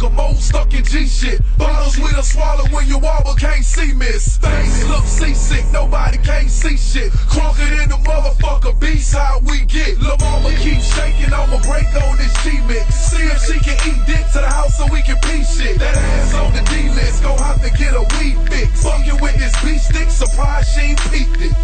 motherfucker, mo stuck in G shit. Bottles we done swallow when you wobble, can't see miss. Things look seasick, nobody can't see shit. Crunker in the motherfucker, beast how we get. Lil' mama keep shaking, I'ma break on this G-Mix. See if she can eat dick to the house so we can pee shit. That ass on the D-list, gon' have to get a weed fix. Fucking with this beef stick, surprised she ain't peeped it.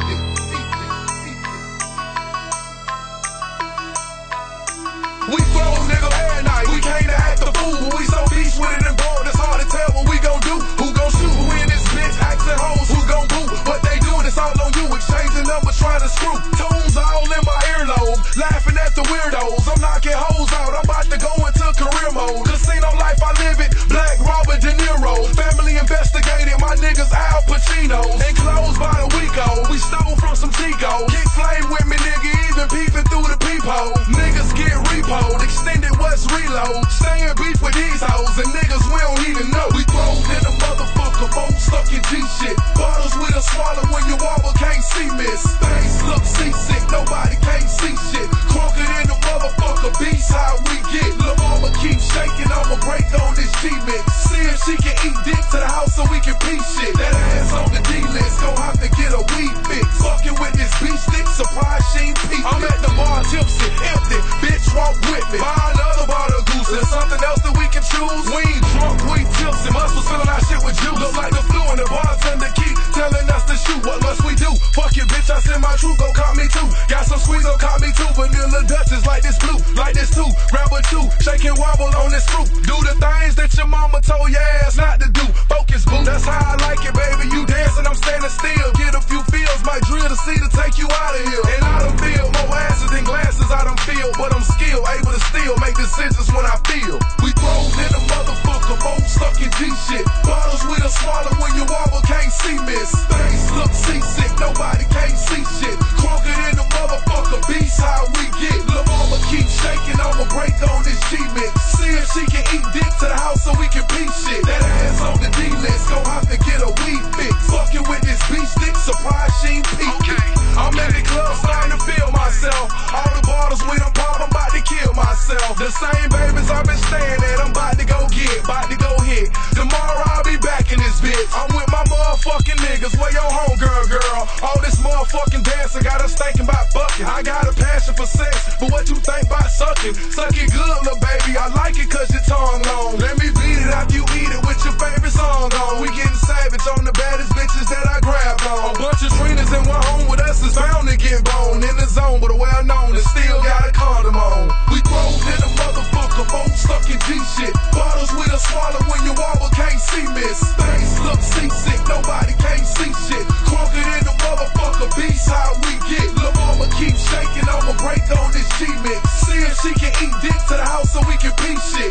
We flow, nigga, every night. We came to act the fool, but we so beast with it and bold, it's hard to tell what we gon' do. Who gon' shoot? Who in this bitch? Asking hoes, who gon' boo? What they doing, it's all on you. Exchanging numbers, trying to screw. Tunes all in my earlobe, laughing at the weirdos. I'm knocking hoes out, I'm about to go into career mode. Casino life, I live it. Black Robert De Niro. Family investigated, my niggas Al Pacino. Enclosed by the week-old, we stole from some Chico. Kick flame with me, nigga, even peeping through the peephole. Niggas get repo. Extended West reload, staying beef with these hoes and niggas we don't even know. We thrown in a motherfucker, boat stuck in G shit. Bottles we done swallow when you wobble, can't see miss. Things look seasick, nobody can't see shit. Crunker in the motherfucker, beast how we get. Lil' mama keep shaking, I'ma break on this G-Mix. See if she can eat dick to the house so we can pee shit. That ass on the D-list, gon' have to get a weed fix. Fucking with this beef stick, surprised she ain't peeped. I'm at the bar tipsy, empty, bitch walk with me. Buy another bottle of goose, there's something else that we can choose. We ain't drunk, we tipsy, muscles filling our shit with juice. Look like the flu and the bartender keep telling us to shoot. What must we do? Fuck it, bitch, I send my truth, go call me too. Got some squeeze, go call me too. Vanilla Dutchess like this blue, like this too. Grab a two, shake and wobble on this fruit. Do the things that your mama told your ass not to do. Focus, boo, that's how I like it, baby. You dancing, I'm standing still. Get a few feels, might drill the sea to take you out of here. And I done feel more asses than glasses, I done feel. But I'm skilled, able to still make decisions when I feel. We thrown in a motherfucker, boat stuck in G shit. Bottles we done swallow when you wobble, can't see miss. Things look seasick, nobody can't see shit. Crunker in the motherfucker, beast how we get. Lil' mama keep shaking, I'ma break on this G-Mix. See if she can eat dick to the house so we can pee shit. That ass on the D-list, gon' have to get a weed fix. Fucking with this beef stick, surprised she ain't peeped it. I'm at the club starting to feel myself. All the bottles we done pop, I'm about to kill myself. The same babies I've been staying at, I'm about to go get, about to go hit. Tomorrow I'll be back in this bitch. I'm with my motherfucking niggas. Where your home, girl? All this motherfucking dancing got us thinking about fucking. I got a passion for sex, but what you think about sucking? Suck it good, little baby. I like it cause your tongue long. Let me beat it after you eat it with your favorite song on. We getting savage on the baddest bitches that I grabbed on. A bunch of Trinas in one home with us is bound to get bone. In the zone, but well known and still got a condom on. We thrown in a motherfucker, boat stuck in G shit. Bottles we done swallow when you wobble, can't see miss. Things look seasick, nobody can't see shit. Crunker in the motherfucker, beast how we get. Lil' mama keep shaking, I'ma break on this G-Mix. See if she can eat dick to the house so we can pee shit.